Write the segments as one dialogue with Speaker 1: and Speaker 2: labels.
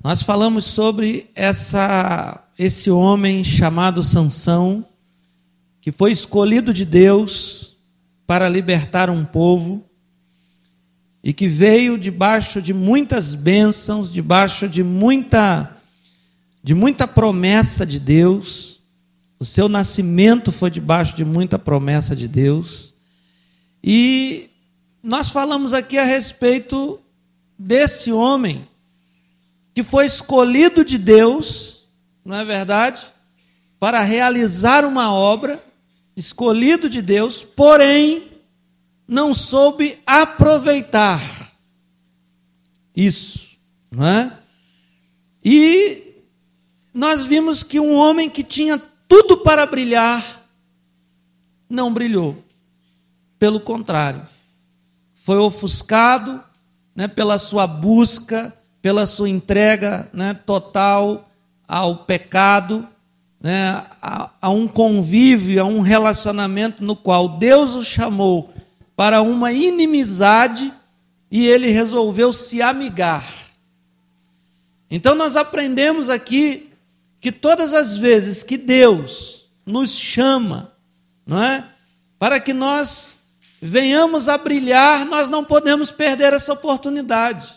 Speaker 1: Nós falamos sobre esse homem chamado Sansão, que foi escolhido de Deus para libertar um povo e que veio debaixo de muitas bênçãos, debaixo de muita promessa de Deus. O seu nascimento foi debaixo de muita promessa de Deus. E nós falamos aqui a respeito desse homem que foi escolhido de Deus, não é verdade? Para realizar uma obra, escolhido de Deus, porém não soube aproveitar isso, não é? E nós vimos que um homem que tinha tudo para brilhar, não brilhou. Pelo contrário, foi ofuscado, né, pela sua busca, pela sua entrega, né, total ao pecado, né, a um convívio, a um relacionamento no qual Deus o chamou para uma inimizade e ele resolveu se amigar. Então nós aprendemos aqui que todas as vezes que Deus nos chama, não é, para que nós venhamos a brilhar, nós não podemos perder essa oportunidade.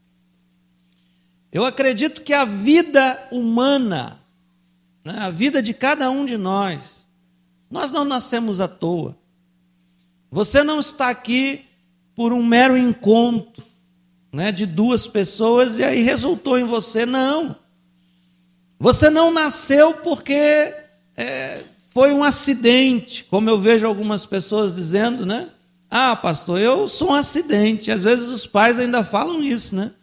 Speaker 1: Eu acredito que a vida humana, né, a vida de cada um de nós não nascemos à toa. Você não está aqui por um mero encontro, né, de duas pessoas e aí resultou em você, não. Você não nasceu porque foi um acidente, como eu vejo algumas pessoas dizendo, né? Ah, pastor, eu sou um acidente. Às vezes os pais ainda falam isso, né?